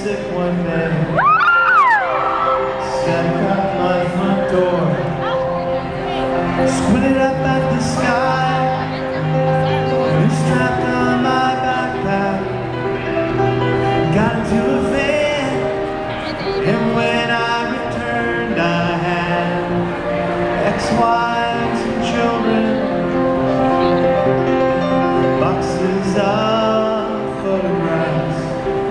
sick one day. Stepped out my front door, squinted up at the sky, and strapped on my backpack. Got into a van, and when I returned, I had ex-wives and children, boxes of photographs.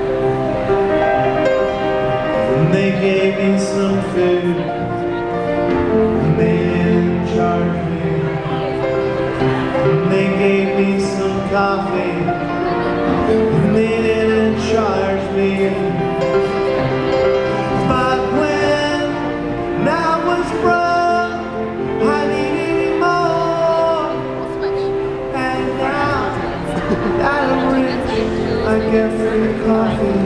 And they gave me some food, and they didn't charge me. And they gave me some coffee, and they didn't charge me. But when I was broke, I needed more. And now that I'm rich, I get free coffee.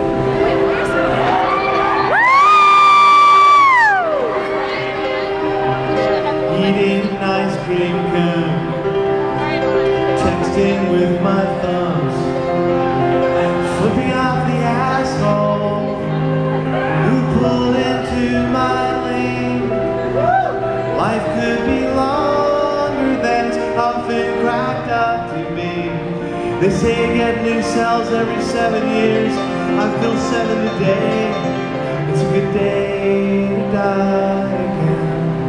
Eating an ice cream cone, texting with my thumbs, flipping off the asshole who pulled into my lane. Life could be longer than it's often cracked up to be. They say you get new cells every 7 years. I feel 7 today. It's a good day to die again.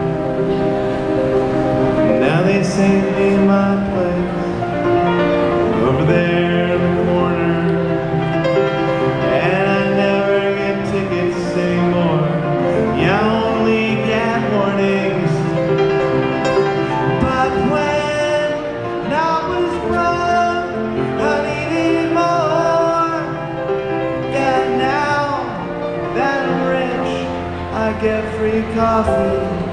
Now they send me my place over there in the corner, and I never get tickets anymore. Yeah, I only get warnings. But when I was broke, I needed more. Yeah, now that I'm rich, I get free coffee.